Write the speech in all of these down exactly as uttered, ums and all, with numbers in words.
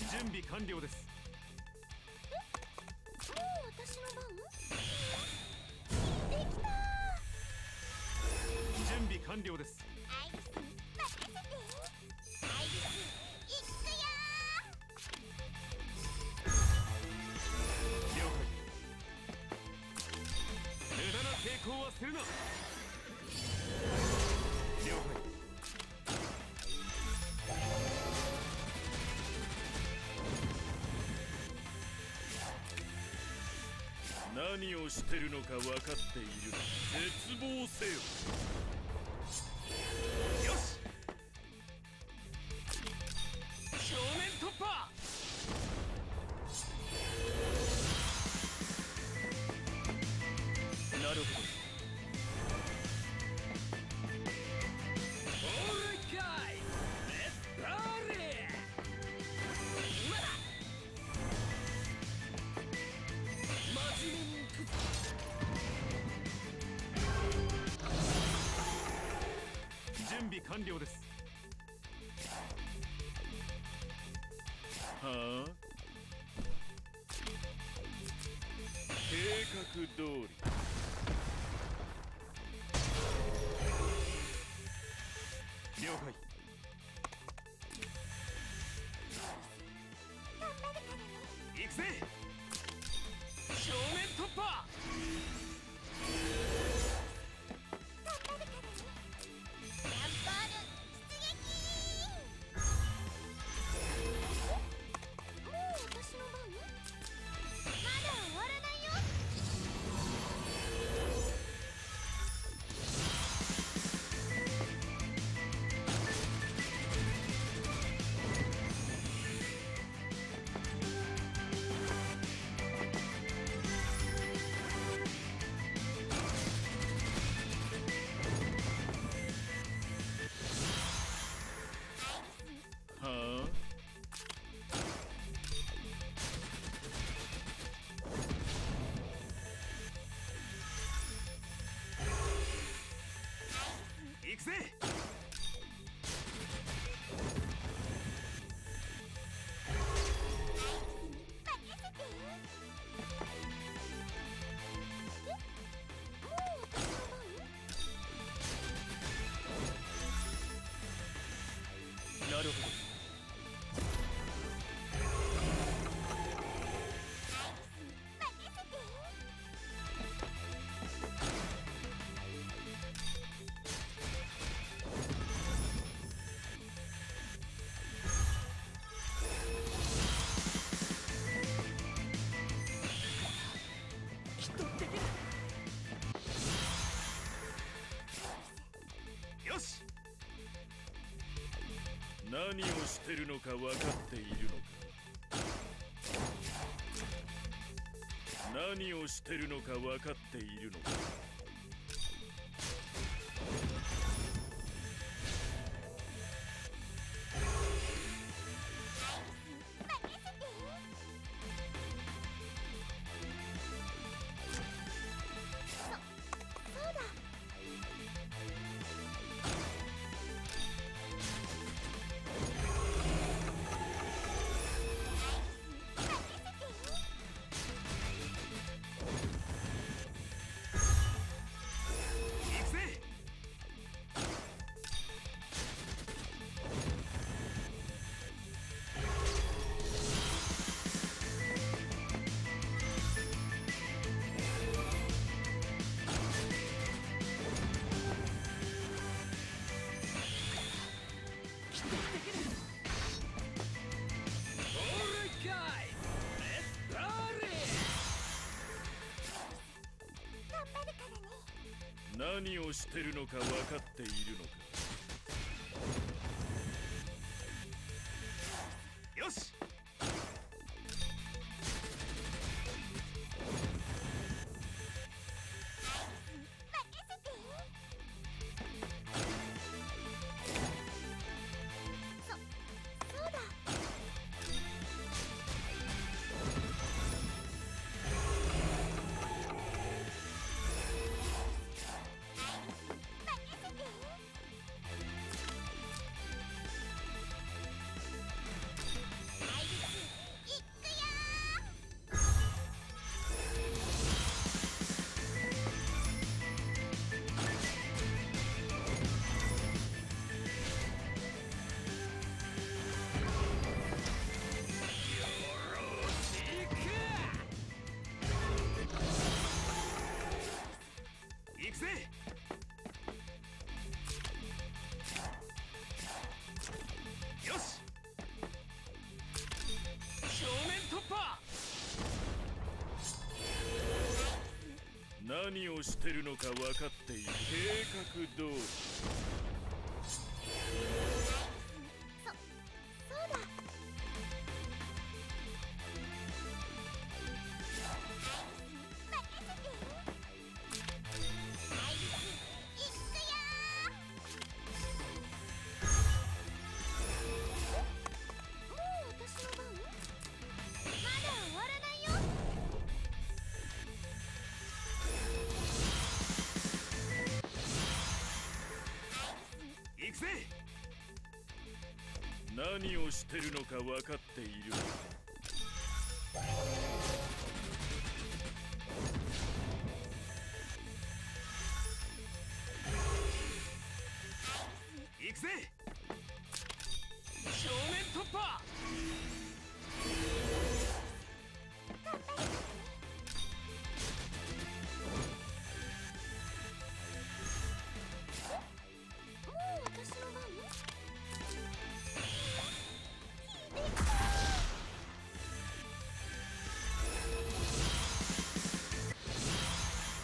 準備完了です。 え、もう私の番？できた準備完了です。 アイリス任せて。アイリスいくよ了解。無駄な抵抗はするな。了解。 何をしてるのか分かっている。絶望せよ。 よし、正面突破。 なるほど。 オーライかい。レッツパーリー。今だ。真面目にいくぞ。準備完了です。 はあ、計画通り。 了解。行くぜ。正面突破。 頑張るからね。ランボール出撃。もう私の番？まだ終わらないよ。 はあ、 行くぜ。 任せて。え、もう私の番？ なるほど。 任せて。 よし。 何をしてるのか分かっているのか。何をしてるのか分かっているのか。 任せて。そ、そうだ。 行くぜ。オーライかい。レッツパーリー。 頑張るからね。 何をしてるのか分かっているのか。 よし。 任せて。そ、そうだ。任せて。 何をしてるのか分かっている。計画通り。 そそうだ。任せて。アイスいくよー。もう私の番？まだ終わらないよ。 行くぜ。 何をしてるのか分かっている。 行くぜ。正面突破。 もう私の番？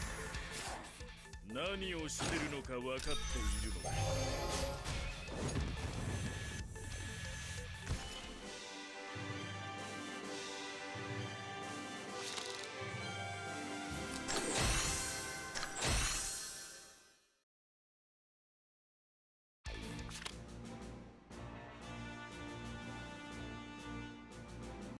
何をしてるのか分かっているのか。